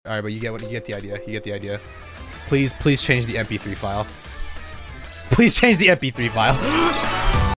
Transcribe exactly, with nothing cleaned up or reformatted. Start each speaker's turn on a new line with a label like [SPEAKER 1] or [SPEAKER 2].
[SPEAKER 1] All right, but you get what you get the idea. You get the idea. Please, please change the M P three file. Please change the M P three file.